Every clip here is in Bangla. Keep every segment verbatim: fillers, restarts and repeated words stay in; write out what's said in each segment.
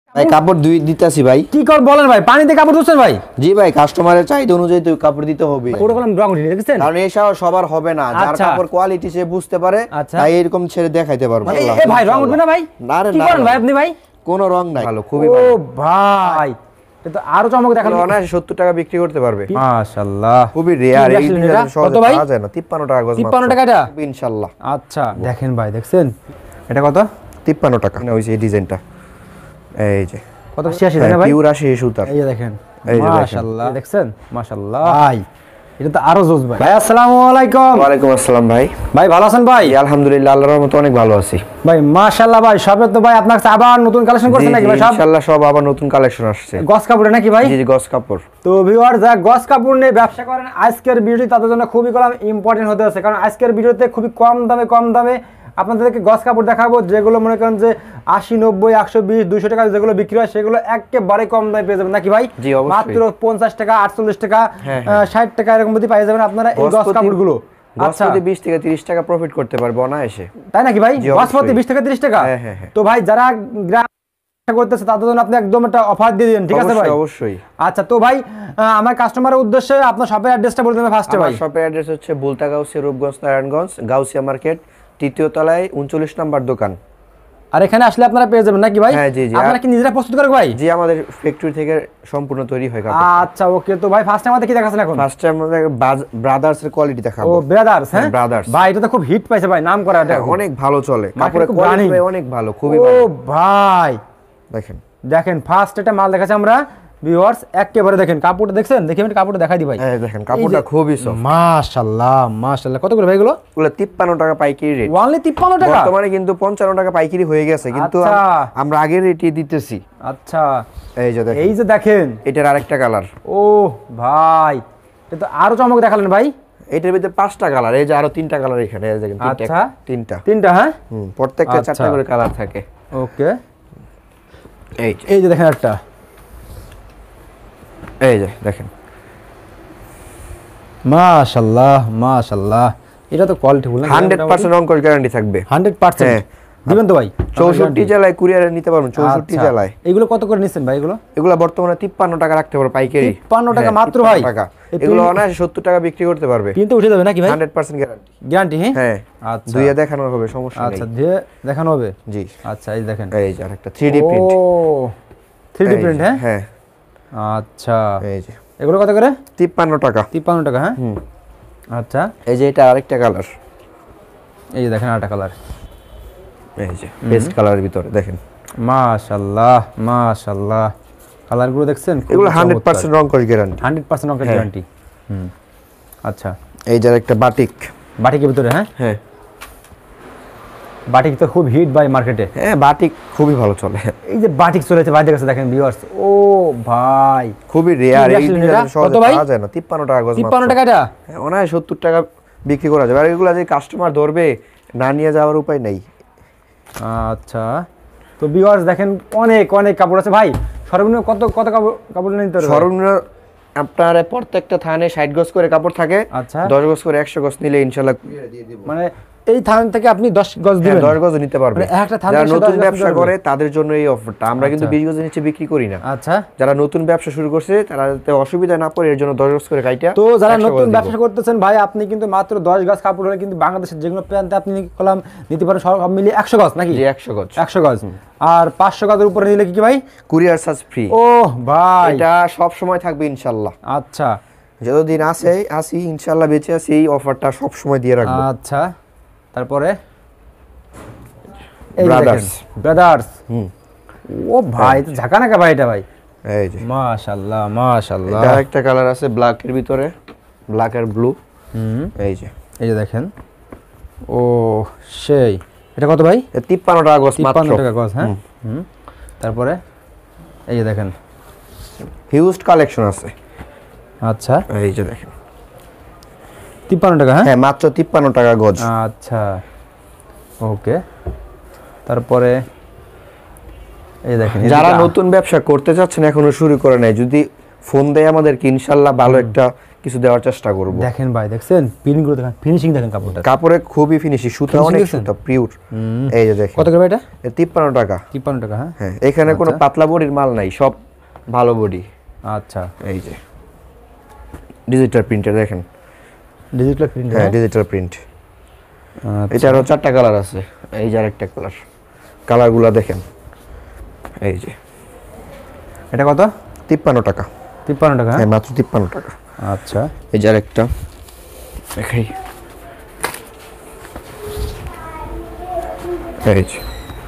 ভাই কাপড় দুই দিতাছি ভাই। কি কর বলেন ভাই, পানিতে কাপড় ধুচ্ছেন ভাই? জি ভাই, কাস্টমারের চাহিদা অনুযায়ী তো কাপড় দিতে হবে। ওটা কলম রং উঠে দেখছেন, কারণ এসব সবার হবে না, যার কাপড় কোয়ালিটি সে বুঝতে পারে, তাই এরকম ছেড়ে দেখাইতে পারবো। এ ভাই রং উঠবে না ভাই? না রে কি না করেন ভাই আপনি ভাই? কোনো রং নাই, ভালো খুবই ও ভালো। ভাই এটা তো আরো চমক দেখালো না, সত্তর টাকা বিক্রি করতে পারবে। মাশাআল্লাহ, খুবই রেয়ার। এই এটা কত ভাই? পাওয়া যায় না। তিপ্পান্ন টাকা গজ। তিপ্পান্ন টাকা এটা ইনশাআল্লাহ। আচ্ছা দেখেন ভাই, দেখছেন এটা কত? তিপ্পান্ন টাকা না, ওই যে ডিজাইনটা এই যে কত? ছিয়াশি টাকা ভাই, পিওর আশি সুতার। এই যে দেখেন, এই যে মাশাআল্লাহ, দেখছেন মাশাআল্লাহ ভাই, এটা তো আরো জোস ভাই। ভাই আসসালামু আলাইকুম। ওয়া আলাইকুম আসসালাম ভাই। ভাই ভালো আছেন ভাই? আলহামদুলিল্লাহ, আল্লাহর রহমতে অনেক ভালো আছি ভাই। মাশাআল্লাহ ভাই, সবে তো ভাই আপনার কাছে আবার নতুন কালেকশন করছেন নাকি ভাই? সব ইনশাআল্লাহ সব আবার নতুন কালেকশন আসছে। গস কাপড়ে নাকি ভাই? জি জি, গস কাপড়। তো ভিউয়ার যা গস কাপড় নিয়ে ব্যবসা করেন, আজকের ভিডিওটি তাদের জন্য খুবই কম ইম্পর্টেন্ট হতে আছে, কারণ আজকের ভিডিওতে খুবই কম দামে কম দামে আপনাদেরকে গস কাপড় দেখাবো, যেগুলো মনে করেন যে আশি নব্বই একশো বিশ দুইশো টাকা যেগুলো বিক্রি হয় সেগুলো একেবারে কম দামে পেয়ে যাবেন নাকি ভাই? মাত্র পঞ্চাশ টাকা আটচল্লিশ টাকা ষাট টাকা এরকম মধ্যে পেয়ে যাবেন আপনারা এই গস কাপড়গুলো। আচ্ছা, বিশ থেকে তিরিশ টাকা প্রফিট করতে পারবো না এসে, তাই নাকি ভাই? গসপতি বিশ থেকে তিরিশ টাকা। তো ভাই যারা গ্রাম করতেছে তাদের জন্য আপনি একদম একটা অফার দিয়ে দিন, ঠিক আছে ভাই? অবশ্যই। আচ্ছা তো ভাই আমার কাস্টমারের উদ্দেশ্যে আপনার শপের অ্যাড্রেসটা বলে দেবেন ফার্স্টে ভাই। শপের অ্যাড্রেস হচ্ছে বুলতা গাউসিয়া, রূপগঞ্জ, নারায়ণগঞ্জ, গাউসিয়া মার্কেট, তৃতীয় তলায় উনচল্লিশ নম্বর দোকান। আর এখানে আসলে আপনারা পেয়ে যাবেন নাকি ভাই? হ্যাঁ জি জি। আপনারা কি নিজেরা প্রস্তুত করেন ভাই? জি, আমাদের ফ্যাক্টরি থেকে সম্পূর্ণ তৈরি হয় কাপড়। আচ্ছা ওকে। তো ভাই ফার্স্ট টাইম আমাদের কি দেখাচ্ছেন এখন? ফার্স্ট টাইম আমাদের ব্রাদার্স এর কোয়ালিটি দেখাবো। ও ব্রাদার্স, হ্যাঁ ব্রাদার্স ভাই, এটা তো খুব হিট পাইছে ভাই, নাম করা, এটা অনেক ভালো চলে, কাপড়ের কোয়ালিটি অনেক ভালো, খুবই ভালো। ও ভাই দেখেন দেখেন ফার্স্ট এটা মাল দেখাচ্ছি আমরা ভিউয়ার্স, একেবারে দেখেন কাপড়টা দেখছেন, দেখি আমি কাপড়টা দেখাই দিই ভাই। এই দেখেন কাপড়টা খুবই সফট। মাশাআল্লাহ মাশাআল্লাহ। কত করে ভাই এগুলো? এগুলো তিপ্পান্ন টাকা পাইকারি রেট। অনলি তিপ্পান্ন টাকা? বর্তমানে কিন্তু পঞ্চান্ন টাকা পাইকারি হয়ে গেছে, কিন্তু আমরা আগের রেটই দিতেছি। আচ্ছা এই যে দেখেন, এই যে দেখেন এটার আরেকটা কালার। ও ভাই এটা তো আরো চমক দেখালেন ভাই। এটার ভিতরে পাঁচটা কালার, এই যে আরো তিনটা কালার এখানে, এই দেখেন তিনটা তিনটা তিনটা হ্যাঁ হুম, প্রত্যেকটা চারটা করে কালার থাকে। ওকে, এই এই যে দেখেন একটা, এই যে দেখেন মাশাআল্লাহ মাশাআল্লাহ, এটা তো কোয়ালিটি ফুল না? একশো পার্সেন্ট রং কস গ্যারান্টি থাকবে। একশো পার্সেন্ট দিবেন তো ভাই? চৌষট্টি জেলায় কুরিয়ারে নিতে পারবেন, চৌষট্টি জেলায়। এগুলো কত করে নিচ্ছেন ভাই এগুলো? এগুলো বর্তমানে তিপ্পান্ন টাকা রাখতে পারবে পাইকারি। তিপ্পান্ন টাকা মাত্র ভাই? এগুলো অনায়াসে সত্তর টাকা বিক্রি করতে পারবে। কিন্তু উঠে যাবে নাকি ভাই? একশো পার্সেন্ট গ্যারান্টি। গ্যারান্টি? হ্যাঁ হ্যাঁ। আচ্ছা, দুইয়ে দেখানো হবে, সমস্যা নেই। আচ্ছা দিয়ে দেখানো হবে। জি আচ্ছা এই দেখেন, এই যে আরেকটা থ্রি ডি প্রিন্ট। ও থ্রি ডি প্রিন্ট, হ্যাঁ হ্যাঁ। আচ্ছা এই যে এগুলো কত করে? তিপ্পান্ন টাকা। তিপ্পান্ন টাকা, হ্যাঁ। হুম। আচ্ছা এই যে এটা আরেকটা কালার, এই যে দেখেন আরেকটা কালার, এই যে পেস্ট কালারের ভিতরে দেখেন। মাশাআল্লাহ মাশাআল্লাহ, কালারগুলো দেখছেন? এগুলো একশো পার্সেন্ট রং কস গ্যারান্টি। একশো পার্সেন্ট রং কস গ্যারান্টি। হুম আচ্ছা, এই যে আরেকটা বাটিক। বাটিকের ভিতরে, হ্যাঁ হ্যাঁ বাটিক তো খুব হিট ভাই মার্কেটে। হ্যাঁ, বাটিক খুবই ভালো চলে। এই যে বাটিক চলেছে ভাই, দেখেন দেখেন ভিউয়ার্স, ও ভাই খুবই রেয়ার। এই কত ভাই? পাওয়া যায় না। তিপ্পান্ন টাকা গজ। তিপ্পান্ন টাকা এটা? হ্যাঁ, অনায়াসে সত্তর টাকা বিক্রি করা যাবে। আর এগুলো যে কাস্টমার ধরবে, না নিয়ে যাওয়ার উপায় নেই। আচ্ছা তো ভিউয়ার্স দেখেন অনেক অনেক কাপড় আছে ভাই। সর্বনিম্ন কত কত কাপড় কাপড় নিতে হবে? সর্বনিম্ন আপনার প্রত্যেকটা থানে ষাট গজ করে কাপড় থাকে। আচ্ছা, দশ গজ করে একশো গজ নিলে ইনশাআল্লাহ কুরিয়ারে দিয়ে দেব। মানে এই থান থেকে আপনি দশ গজ দিবেন? দশ গজ নিতে পারবেন। মানে একটা থান যারা থেকে নতুন ব্যবসা করে তাদের জন্য এই অফারটা। আমরা কিন্তু বিশ গজের নিচে বিক্রি করি না। আচ্ছা, যারা নতুন ব্যবসা শুরু করছে তারা যাতে অসুবিধা না পড়ে এর জন্য দশ গজ করে কাইটা। তো যারা নতুন ব্যবসা করতেছেন ভাই, আপনি কিন্তু মাত্র দশ গজ কাপড় হলে কিন্তু বাংলাদেশের যেগুলো প্যান্টে আপনি কলাম নিতে পারেন সব মিলিয়ে একশো গজ নাকি? জি একশো গজ। একশো গজ। আর পাঁচশো গজের উপরে নিলে কি ভাই? Courier charge free. ও ভাই এটা সব সময় থাকবে ইনশাআল্লাহ। আচ্ছা, যতদিন আছে আসি ইনশাআল্লাহ বেঁচে আছি, এই অফারটা সব সময় দিয়ে রাখবো। আচ্ছা তারপরে এই ব্রাদার্স। ব্রাদার্স, হুম। ও ভাই তো ঝাঁকানাকা ভাই এটা ভাই। এই যে মাশাআল্লাহ মাশাআল্লাহ। এটা একটা কালার আছে ব্ল্যাক এর ভিতরে, ব্ল্যাক আর ব্লু। হুম, এই যে এই যে দেখেন, ও সেই এটা কত ভাই? তিপ্পান্ন টাকা গজ। তিপ্পান্ন টাকা গজ, হ্যাঁ। হুম, তারপরে এই যে দেখেন হিউজ কালেকশন আছে। আচ্ছা এই যে দেখেন তিপ্পান্ন টাকা, হ্যাঁ হ্যাঁ মাত্র তিপ্পান্ন টাকা গজ। আচ্ছা ওকে, তারপরে এই দেখেন যারা নতুন ব্যবসা করতে চাচ্ছেন এখনো শুরু করে নাই, যদি ফোন দেয় আমাদেরকে ইনশাআল্লাহ ভালো একটা কিছু দেওয়ার চেষ্টা করব। দেখেন ভাই দেখছেন প্রিন্টগুলো দেখেন, ফিনিশিং দেখেন কাপড়টা, কাপড়ে খুবই ফিনিশিং, সুতা অনেক সুতা পিওর। এই যে দেখেন কত করে এটা? তিপ্পান্ন টাকা। তিপ্পান্ন টাকা। হ্যাঁ হ্যাঁ, এখানে কোনো পাতলা বডির মাল নাই, সব ভালো বডি। আচ্ছা, এই যে ডিজিটাল প্রিন্টার দেখেন, ডিজিটাল প্রিন্ট। হ্যাঁ ডিজিটাল প্রিন্ট। এটারও চারটা কালার আছে, এই যে আরেকটা কালার, কালারগুলো দেখেন। এই যে এটা কত? তিপ্পান্ন টাকা। তিপ্পান্ন টাকা? হ্যাঁ মাত্র তিপ্পান্ন টাকা। আচ্ছা, এই যে আরেকটা দেখাই, এই যে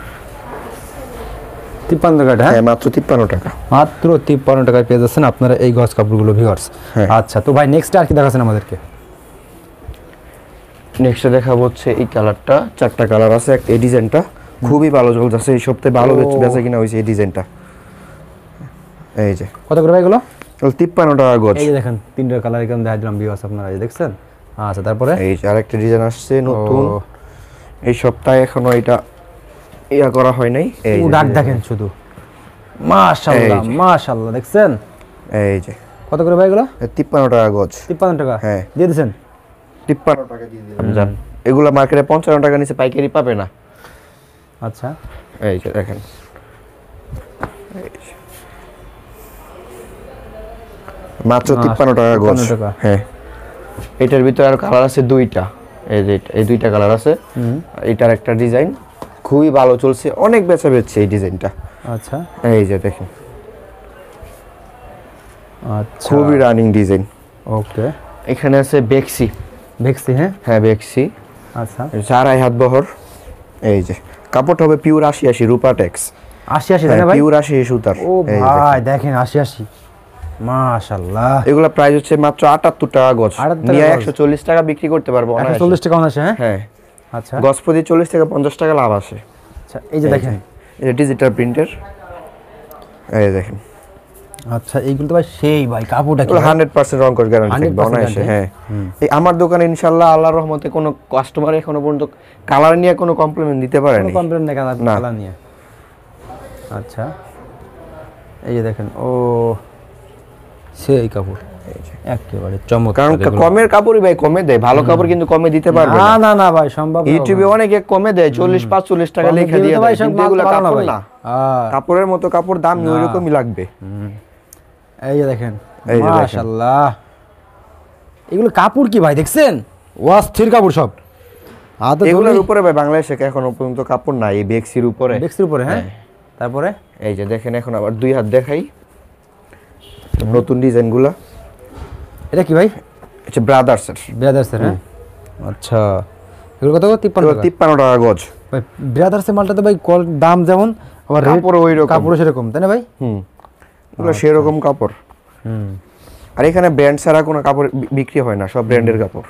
তিপ্পান্ন টাকা। হ্যাঁ মাত্র তিপ্পান্ন টাকা। মাত্র তিপ্পান্ন টাকায় পেয়ে যাচ্ছেন আপনারা এই গজ কাপড়গুলো ভিউয়ার্স। আচ্ছা, তো ভাই নেক্সট আর কি দেখাচ্ছেন আমাদেরকে? নেক্সট দেখাবো হচ্ছে এই কালারটা, চারটা কালার আছে, এই ডিজাইনটা খুবই ভালো চলতেছে, এই সপ্তাহে ভালো বেচা কিনা হয়েছে এই ডিজাইনটা। এই যে কত করে ভাই এগুলো? তিপ্পান্ন টাকা গজ। এই যে দেখেন তিনটা কালার এখানে দেখা দিলাম ভিউয়ার্স আপনারা, এই দেখছেন। আচ্ছা, তারপরে এই যে আরেকটা ডিজাইন আসছে নতুন, এই সপ্তাহে এখনো এটা ইয়া করা হয় নাই। এই যে ডাক দেখেন শুধু, মাশাআল্লাহ মাশাআল্লাহ, দেখছেন। এই যে কত করে ভাই এগুলো? তিপ্পান্ন টাকা গজ। তিপ্পান্ন টাকা? হ্যাঁ দিয়ে দিয়েছেন। তিপ্পান্ন টাকা দিয়ে দিলাম জান। এগুলো মার্কেটে পঞ্চান্ন টাকা নিচে পাইকারি পাবে না। আচ্ছা, এই যে দেখেন, মাত্র তিপ্পান্ন টাকা গজ। হ্যাঁ, এটার ভিতরে আর কালার আছে দুইটা, এই যে এই দুইটা কালার আছে। এটার একটা ডিজাইন খুবই ভালো চলছে, অনেক বেচা বেচছে এই ডিজাইনটা। আচ্ছা, এই যে দেখেন, আচ্ছা খুবই রানিং ডিজাইন। ওকে, এখানে আছে বেক্সি। বেক্সি? হ্যাঁ হ্যাঁ বেক্সি। আচ্ছা, আড়াই হাত বহর। এই যে কাপড়টা হবে পিওর আশি আশি রূপা টেক্স। আশি আশি? ভাই পিওর আশি সুতার। ও ভাই দেখেন আশি আশি, মাশাআল্লাহ। এগুলা প্রাইস হচ্ছে মাত্র আটাত্তর টাকা গজ, নিয়ে একশো চল্লিশ টাকা বিক্রি করতে পারবো। একশো চল্লিশ টাকা আছে? হ্যাঁ হ্যাঁ। আচ্ছা, গজ প্রতি চল্লিশ থেকে পঞ্চাশ টাকা লাভ আসে। আচ্ছা, এই যে দেখেন, এই যে ডিজিটাল প্রিন্টার, এই দেখেন। আচ্ছা, এইগুলো তো ভাই সেই ভাই কাপড়টা কি হান্ড্রেড পার্সেন্ট রং কস গ্যারান্টি থাকবে অনায়াসে। হ্যাঁ, এই আমার দোকানে ইনশাআল্লাহ আল্লাহর রহমতে কোনো কাস্টমার এখনো পর্যন্ত কালার নিয়ে কোনো কমপ্লেইন দিতে পারেনি। কোনো কমপ্লেইন নেই কালার নিয়ে। আচ্ছা, এই যে দেখেন, ও সেই কাপড় একেবারে চমৎকার। কারণ কমের কাপড়ই ভাই কমে দেয়, ভালো কাপড় কিন্তু কমে দিতে পারবে না। না না ভাই সম্ভব না। ইউটিউবে অনেকে কমে দেয় চল্লিশ পাঁচচল্লিশ টাকা লেখা দিয়ে দেয়, কিন্তু এগুলো কাপড় না। কাপড়ের মতো কাপড় দাম ওইরকমই লাগবে। এই যে দেখেন, মাশাআল্লাহ, এগুলো কাপড় কি ভাই দেখছেন? অস্থির কাপড় সব। এগুলোর উপরে ভাই বাংলাদেশে এখনো পর্যন্ত কাপড় নাই, এই বেক্সির উপরে। বেক্সির উপরে? হ্যাঁ, তারপরে এই যে দেখেন, এখন আবার দুই হাত দেখাই নতুন ডিজাইনগুলো। এটা কি ভাই? আচ্ছা, ব্রাদার্সের। ব্রাদার্সের? হ্যাঁ, আচ্ছা, এগুলো কত? তিপ্পান্ন টাকা। তিপ্পান্ন টাকা গজ। ভাই ব্রাদার্সের মালটা তো ভাই দাম যেমন, আবার কাপড় ওইরকম, কাপড় সেরকম, তাই না ভাই? হুম, এগুলো সেরকম কাপড়। হুম, আর এখানে ব্র্যান্ড ছাড়া কোনো কাপড় বিক্রি হয় না, সব ব্র্যান্ডের কাপড়।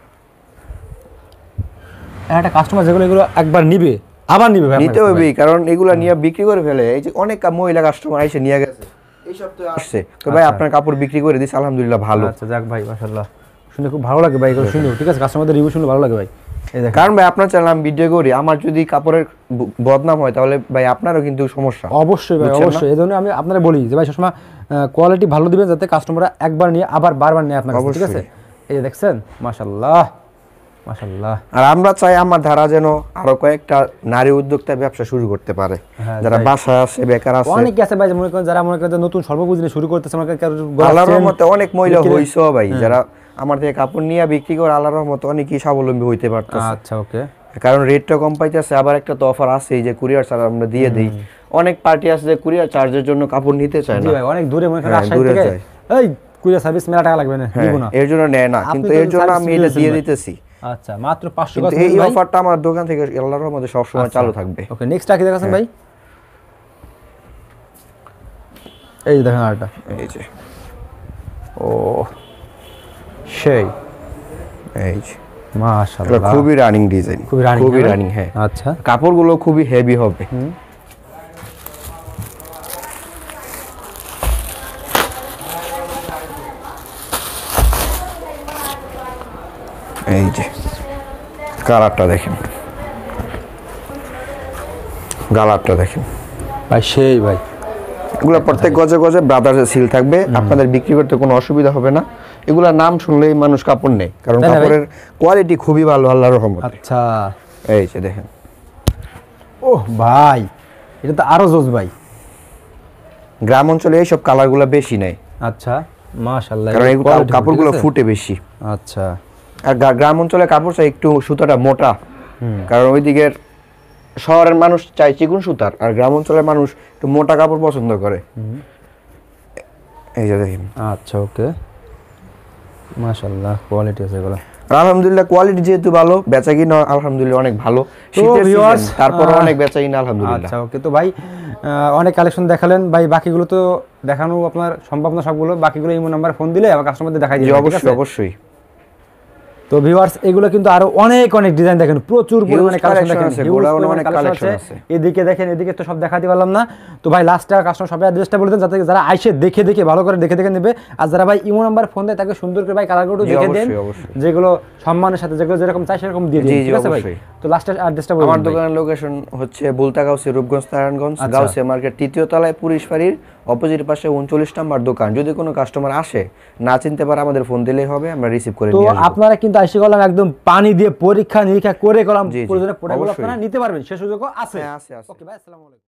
একটা কাস্টমার যেগুলো এগুলো একবার নিবে আবার নিবে ভাই, নিতে হবে, কারণ এগুলো নিয়ে বিক্রি করে ফেলে। এই যে অনেক মহিলা কাস্টমার এসে নিয়ে গেছে, এই সপ্তাহে আসছে, তো ভাই আপনার কাপড় বিক্রি করে দিছি, আলহামদুলিল্লাহ ভালো। আচ্ছা, যাক ভাই, মাশাআল্লাহ, শুনে খুব ভালো লাগে ভাই, এগুলো শুনে। ঠিক আছে, কাস্টমারদের রিভিউ শুনে ভালো লাগে ভাই। এই দেখেন, কারণ ভাই আপনার চ্যানেল আমি ভিডিও করি, আমার যদি কাপড়ের বদনাম হয় তাহলে ভাই আপনারও কিন্তু সমস্যা। অবশ্যই ভাই, অবশ্যই। এই জন্য আমি আপনারা বলি যে ভাই সবসময় কোয়ালিটি ভালো দিবেন, যাতে কাস্টমাররা একবার নিয়ে আবার বারবার নিয়ে আপনার কাছে। ঠিক আছে, এই যে দেখছেন, মাশাআল্লাহ মাশাআল্লাহ। আর আমরা চাই আমার ধারা যেন আরো কয়েকটা নারী উদ্যোক্তা ব্যবসা শুরু করতে পারে, যারা বাসায় আছে, বেকার আছে। অনেকে আছে ভাই, মনে করেন যারা মনে করেন নতুন স্বল্পপুঁজি শুরু করতেছে, মনে করেন আল্লাহর রহমতে অনেক মহিলা হইছো ভাই, যারা আমার থেকে কাপড় নিয়ে বিক্রি করে আল্লাহর রহমতে অনেকই স্বাবলম্বী হইতে পারতেছে। আচ্ছা, ওকে। কারণ রেটটা কম পাইতেছে, আবার একটা তো অফার আছে যে কুরিয়ার চার্জ আমরা দিয়ে দেই। অনেক পার্টি আছে যে কুরিয়ার চার্জের জন্য কাপড় নিতে চায় না, অনেক দূরে, মনে করেন রাজশাহী থেকে, এই কুরিয়ার সার্ভিস মেলা টাকা লাগবে না, নিব না, এর জন্য নেয় না, কিন্তু এর জন্য আমি এটা দিয়ে দিতেছি। আচ্ছা, মাত্র পাঁচশো টাকা। এই অফারটা আমার দোকান থেকে আল্লাহর রহমতে সব সময় চালু থাকবে। ওকে, নেক্সট কি দেখাছেন ভাই? এই যে দেখেন আরেকটা, এই যে, ও সেই, এই যে মাশাআল্লাহ, খুবই রানিং ডিজাইন, খুবই রানিং, খুবই রানিং। হ্যাঁ, আচ্ছা, কাপড়গুলো খুবই হেভি হবে। এই যে কালারটা দেখেন, গালারটা দেখেন ভাই, সেই ভাই। এগুলো প্রত্যেক গজে গজে ব্রাদার্সের সিল থাকবে, আপনাদের বিক্রি করতে কোনো অসুবিধা হবে না। এগুলা নাম শুনলেই মানুষ কাপড় নেয়, কারণ তাই না ভাই? কাপড়ের কোয়ালিটি খুবই ভালো আল্লাহর রহমতে। আচ্ছা এই যে দেখেন, ওহ ভাই এটা তো আরো জোস ভাই। গ্রাম অঞ্চলে এইসব কালারগুলো বেশি নেয়, আচ্ছা মাশাআল্লাহ, কারণ এই quality কাপড়গুলো ঠিক আছে? ফুটে বেশি। আচ্ছা আর গ্রা- গ্রাম অঞ্চলে কাপড় চাই একটু সুতাটা মোটা, কারণ ওইদিকের শহরের মানুষ চাই চিকন সুতার, আর গ্রাম অঞ্চলের মানুষ একটু মোটা কাপড় পছন্দ করে। এই যে দেখেন, আচ্ছা ওকে মাশাআল্লাহ কোয়ালিটি আছে এগুলো। আর আলহামদুলিল্লাহ কোয়ালিটি যেহেতু ভালো, বেচা কিনা আলহামদুলিল্লাহ অনেক ভালো। শীতের viewers, season, তারপরে আহ, অনেক বেচা কিনা আলহামদুলিল্লাহ। আচ্ছা ওকে। তো ভাই আহ, অনেক কালেকশন দেখালেন ভাই, বাকিগুলো তো দেখানো আপনার সম্ভব না সবগুলো, বাকিগুলো ইমো নাম্বার ফোন দিলে আবার কাস্টমারদের দেখাই জি দিবেন, ঠিক অবশ্যই আছে? অবশ্যই। তো ভিউয়ার্স এগুলো কিন্তু আরো অনেক অনেক ডিজাইন দেখেন, প্রচুর পরিমাণে কালেকশন collection দেখেন, আছে, huge গোডাউনে পরিমাণে অনেক collection collection আছে। আছে। এদিকে দেখেন, এদিকে তো সব দেখাতে পারলাম না। তো ভাই লাস্টে কাস্টমার সবাই অ্যাড্রেসটা বলে দেন, যাতে যারা আইসে দেখে দেখে ভালো করে দেখে দেখে নেবে। আর যারা ভাই ইমো নাম্বার ফোন দেয় তাকে সুন্দর করে ভাই কালারগুলো জি, দেখে দেন, অবশ্যই, অবশ্যই। যেগুলো সম্মানের সাথে যেগুলো যেরকম চাই সেরকম দিয়ে দিন, জি, জি, ঠিক আছে ভাই? অবশ্যই। তো লাস্টে অ্যাড্রেসটা বলে আমার দিন ভাই। দোকানের লোকেশন হচ্ছে বুলতাগাউসি, রূপগঞ্জ, নারায়ণগঞ্জ, আচ্ছা। গাউসিয়া মার্কেট, তৃতীয় তলায় পুলিশ ফাঁড়ির অপোজিট পাশে উনচল্লিশ নম্বর দোকান। যদি কোনো কাস্টমার আসে না চিনতে পারে, আমাদের ফোন দিলেই হবে, আমরা রিসিভ করে তো নিয়ে আসবো। আপনারা কিন্তু আইসে গেলাম একদম পানি দিয়ে পরীক্ষা নিরীক্ষা করে গেলাম, জি, জি, প্রয়োজনে প্রোডাক্টগুলো অবশ্যই। আপনারা নিতে পারবেন, সে সুযোগও আছে। হ্যাঁ, আছে, আছে। ওকে ভাই, আসসালামু আলাইকুম।